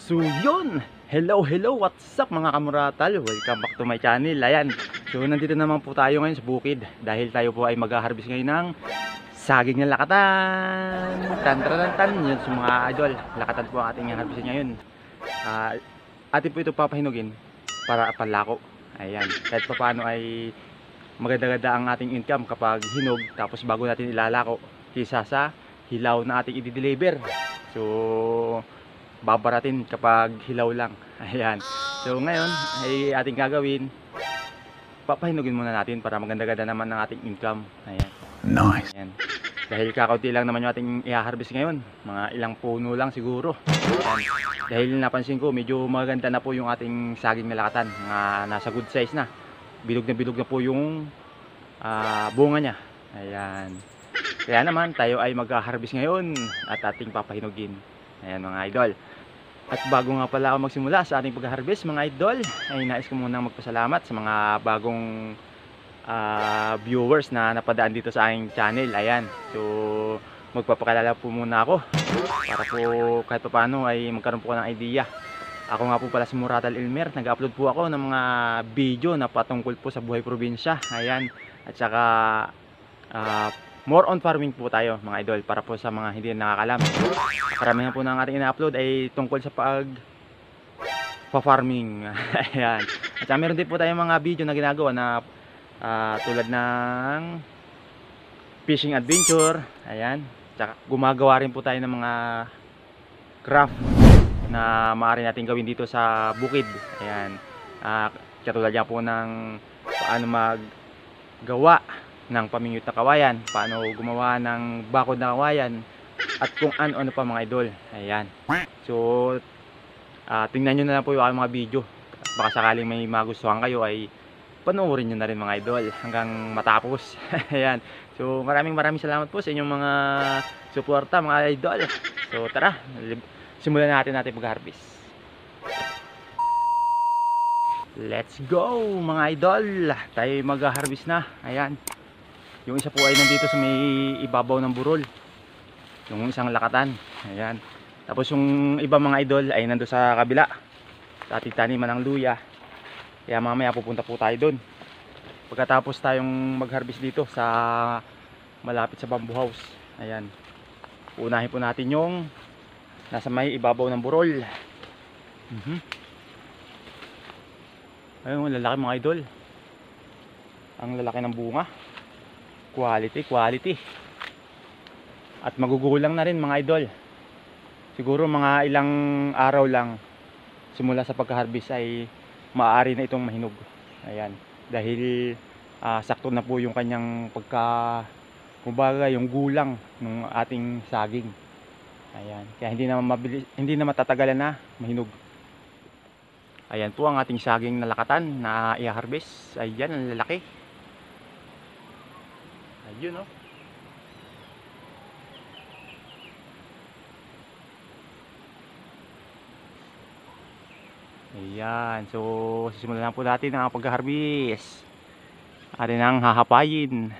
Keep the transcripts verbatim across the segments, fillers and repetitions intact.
So yun, hello hello, what's up mga kamuratal, welcome back to my channel. Ayan, so nandito naman po tayo ngayon sa bukid dahil tayo po ay mag-harvest ngayon ng saging na lakatan. Tan tan tan, yun sa mga idol, lakatan po ang ating harvest ngayon. uh, Atin po ito papahinugin para panlako. Ayan, kahit pa paano ay maganda-ganda ang ating income kapag hinog tapos bago natin ilalako kaysa sa hilaw na ating i-deliver. So babaratin kapag hilaw lang. Ayan. So ngayon ay ating gagawin, papahinugin muna natin para maganda-ganda naman ng ating income. Ayan. Nice. Ayan. Dahil kakaunti lang naman yung ating i-harvest ngayon, mga ilang puno lang siguro. Ayan. Dahil napansin ko medyo maganda na po yung ating saging na lakatan, mga nasa good size na. Bilog na bilog na po yung uh, bunga niya. Ayan. Kaya naman tayo ay mag-harvest ngayon at ating papahinugin. Ayan mga idol. At bago nga pala ako magsimula sa ating pag-harvest mga idol, ay nais ko munang magpasalamat sa mga bagong uh, viewers na napadaan dito sa aking channel. Ayan. So magpapakilala po muna ako para po kahit pa paano ay magkaroon po ng idea. Ako nga po pala si Muratal Elmer. Nag-upload po ako ng mga video na patungkol po sa buhay probinsya. Ayan. At saka uh, more on farming po tayo mga idol, para po sa mga hindi nakakalam. Karamihan po ng ating ina-upload ay tungkol sa pag pa-farming. Ayan. At saka meron din po tayong mga video na ginagawa na uh, tulad ng fishing adventure. Ayan. At saka gumagawa rin po tayo ng mga craft na maaari natin gawin dito sa bukid. Ayan. Uh, katulad yan po ng paano maggawa ng pamingwit na kawayan, paano gumawa ng bakod na kawayan, at kung ano-ano pa mga idol. Ayan. So uh, tingnan nyo na lang po yung mga video. Baka sakaling may magustuhan kayo ay panoorin nyo na rin mga idol hanggang matapos. Ayan. So maraming maraming salamat po sa inyong mga suporta mga idol. So tara, simulan natin natin pag-harvest. Let's go mga idol. Tayo mag-harvest na. Ayan. Yung isa po ay nandito sa may ibabaw ng burol, yung isang lakatan. Ayan. Tapos yung iba mga idol ay nando sa kabila sa ating taniman ng luya. Kaya mamaya pupunta po tayo doon pagkatapos tayong mag-harvest dito sa malapit sa bamboo house. Ayan. Unahin po natin yung nasa may ibabaw ng burol. mm-hmm. Ayun, lalaki mga idol. Ang lalaki ng bunga. Quality, quality. At magugulang na rin mga idol. Siguro mga ilang araw lang simula sa pagka-harvest ay maaari na itong mahinog. Ayan. Dahil uh, sakto na po yung kanyang pagka, kumbaga yung gulang ng ating saging. Ayan. Kaya hindi na mabilis, hindi na matatagalan na mahinog. Ayan po ang ating saging na lakatan na i-harvest. Ayan, ang lalaki. Ayun oh. Ayan. So simulan na po natin ang pag-harvest. Atin ang hahapayin.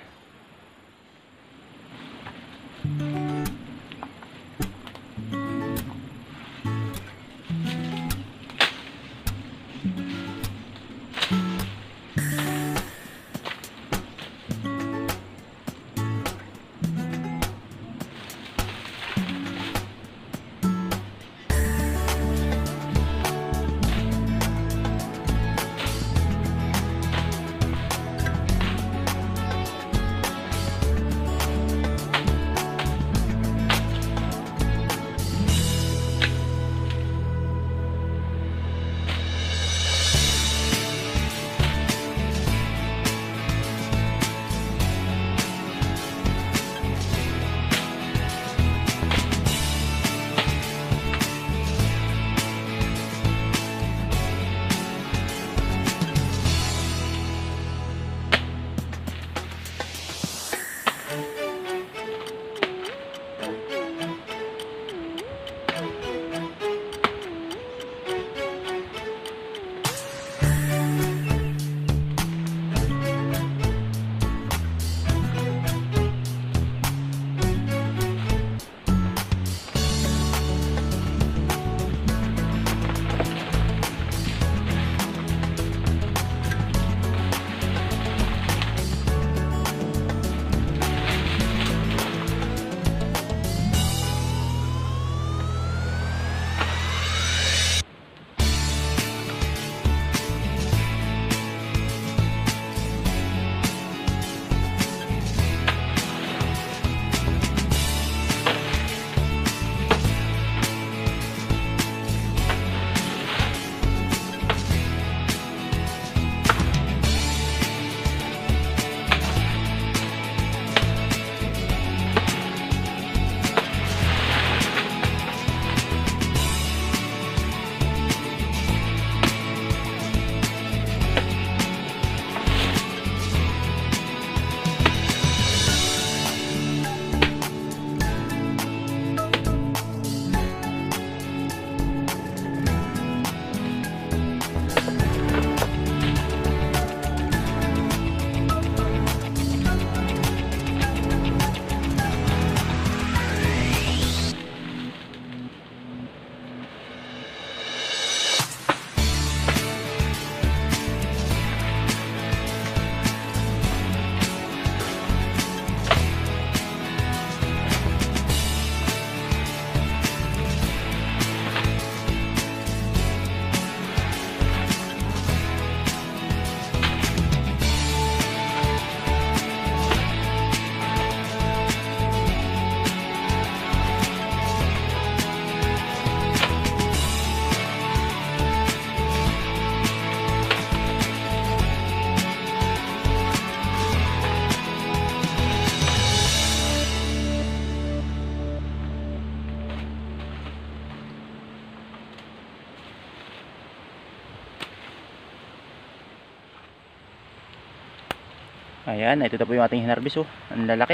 Ayan, ito na po yung ating hinarbis oh. Ang lalaki.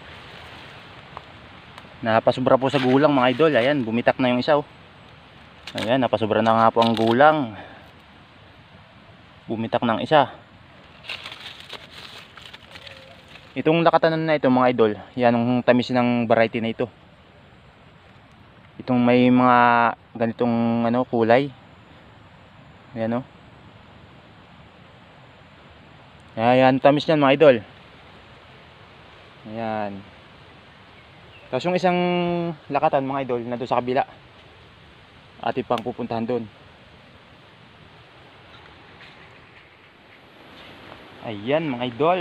Napasubra po sa gulang mga idol. Ayan, bumitak na yung isa oh. Ayan, napasubra na nga po ang gulang. Bumitak ng isa. Itong lakatanan na ito mga idol, yan ang tamis ng variety na ito. Itong may mga ganitong ano kulay. Ayan oh. Ayan, tamis niyan mga idol. Ayan. Tapos yung isang lakatan mga idol na doon sa kabila, atin pang pupuntahan doon. Ayan mga idol,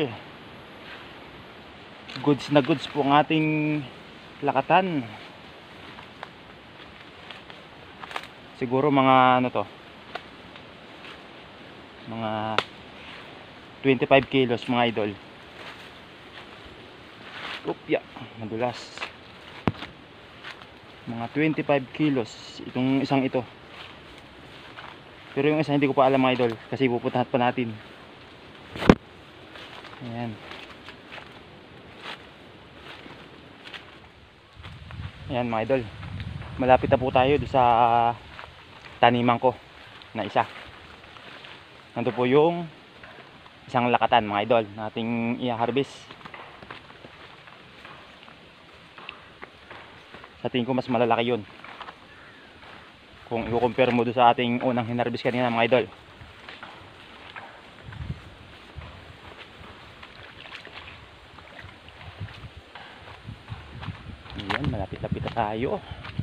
goods na goods po ang ating lakatan. Siguro mga ano to, mga twenty-five kilos mga idol. Upya, madulas. Mga twenty-five kilos itong isang ito. Pero yung isa hindi ko pa alam mga idol, kasi pupuntahan pa natin. Ayan. Ayan mga idol, malapit na po tayo doon sa taniman ko na isa. Nandito po yung isang lakatan mga idol na ating i-harvest. Sa tingin ko mas malalaki yun kung i-compare mo doon sa ating unang hinarvest kanina mga idol. Ayan, malapit-lapit na tayo.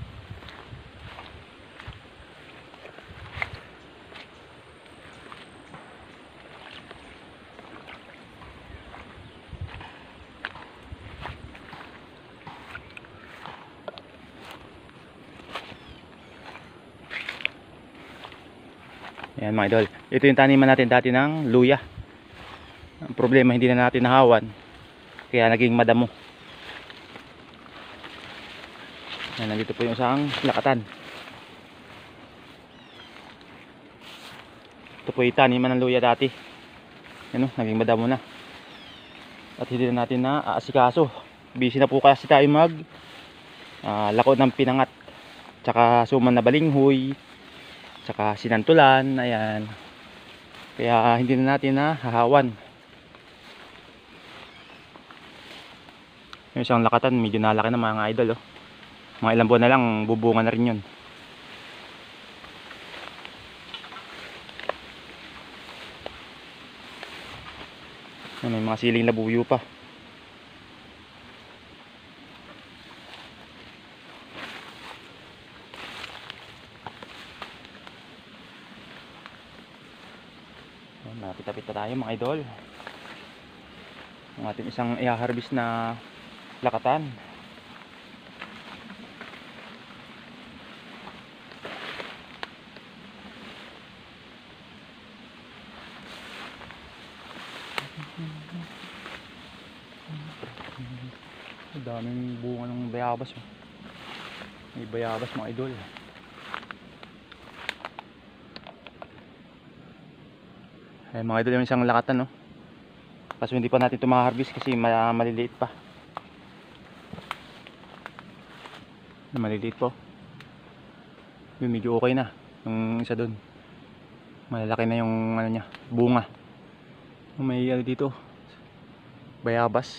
Ayan mga idol, ito yung taniman natin dati ng luya. Ang problema hindi na natin nahawan, kaya naging madamo. Ayan, nandito po yung isang lakatan. Ito po yung taniman ng luya dati. Ayan o, naging madamo na. At hindi na natin na aasikaso. Busy na po kasi tayo mag uh, lako ng pinangat, tsaka suman na balinghoy, tsaka sinantulan. Ayan, kaya hindi na natin na hahawan. Yung isang lakatan medyo nalaki na mga idol oh. Mga ilang buwan na lang bubunga na rin yun. May mga siling labuyo pa. Napit-tapit na tayo mga idol. Ang ating isang i-harvest na lakatan. Daming bunga ng bayabas oh. May bayabas mga idol. Ay mga idol, yung isang lakatan no. Kaso hindi pa natin ito ma-harvest kasi maliliit pa. Maliliit po. Yung medyo okay na. Yung isa doon, malalaki na yung ano niya, bunga. May ano dito, bayabas.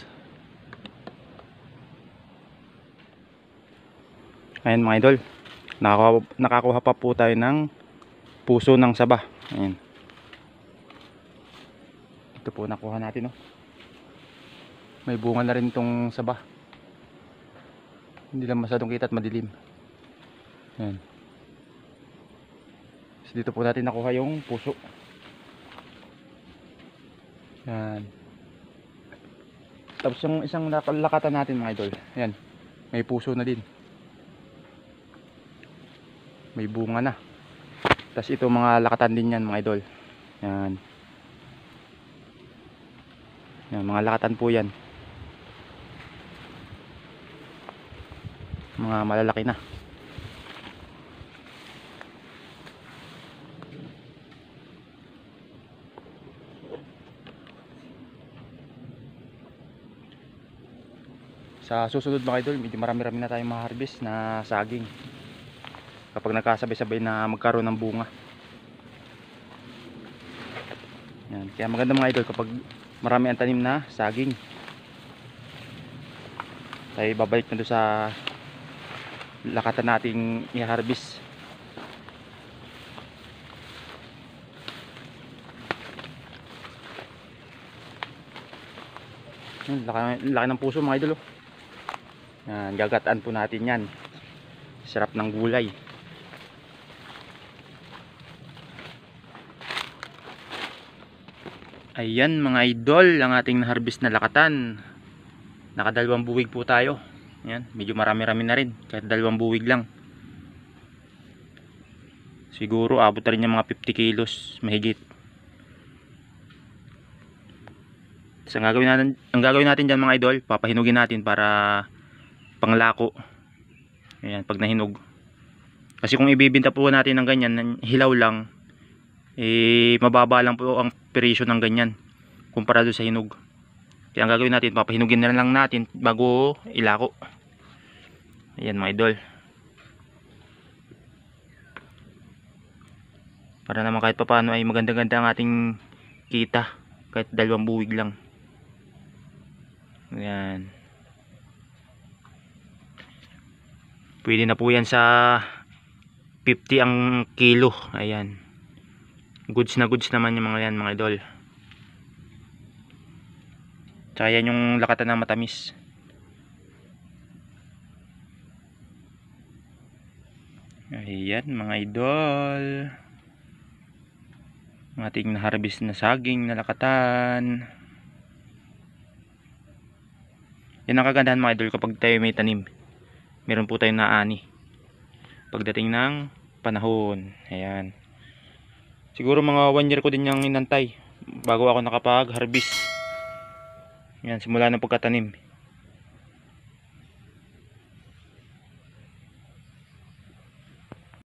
Ayan mga idol, nakakuha, nakakuha pa po tayo ng puso ng saba. Ayan, ito po nakuha natin oh. May bunga na rin itong saba. Hindi lang masyadong kita at madilim. Ayan. So, dito po natin nakuha yung puso. Ayan. Tapos yung isang lakatan natin mga idol, ayan, may puso na din. May bunga na. Tapos ito mga lakatan din yan mga idol. Yan. Yan, mga lakatan po yan. Mga malalaki na. Sa susunod mga idol, medyo marami-rami na tayong ma-harvest na saging kapag nagkasabay-sabay na magkaroon ng bunga. Yan. Kaya maganda mga idol kapag marami ang tanim na saging. Tayo babalik na doon sa lakatan nating i-harvest. Yan, laki, laki ng puso mga idol, oh. Yan, gagataan po natin yan. Sarap ng gulay. Ayan mga idol, ang ating na-harvest na lakatan. Nakadalawang buwig po tayo. Ayan, medyo marami-rami na rin. Kahit dalawang buwig lang. Siguro abot na rin yung mga fifty kilos mahigit. So, ang gagawin natin, ang gagawin natin dyan mga idol, papahinugin natin para panglako. Ayan, pag nahinog. Kasi kung ibibinta po natin ng ganyan, hilaw lang, eh mababa lang po ang presyo ng ganyan kumpara doon sa hinog. Kaya ang gagawin natin, papahinugin na lang natin bago ilako. Ayan mga idol. Para naman kahit papaano ay maganda-ganda ang ating kita kahit dalawang buwig lang. Ayan. Pwede na po yan sa fifty ang kilo. Ayan. Goods na goods naman yung mga yan mga idol. Tsaka yan yung lakatan na matamis. Ayan mga idol. Ang ating na-harvest na saging na lakatan. Yan ang kagandahan mga idol kapag tayo may tanim. Meron po tayong naani pagdating ng panahon. Ayan. Siguro mga one year ko din yung inantay bago ako nakapag-harvest. Ayan, simula ng pagkatanim.